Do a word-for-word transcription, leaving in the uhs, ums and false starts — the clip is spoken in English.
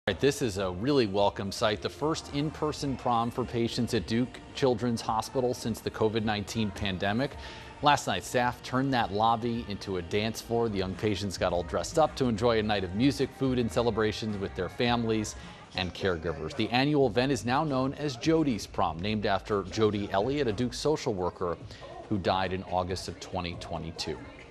Right, this is a really welcome sight. The first in-person prom for patients at Duke Children's Hospital since the COVID nineteen pandemic. Last night, staff turned that lobby into a dance floor. The young patients got all dressed up to enjoy a night of music, food, and celebrations with their families and caregivers. The annual event is now known as Jody's Prom, named after Jody Elliott, a Duke social worker who died in August of twenty twenty-two.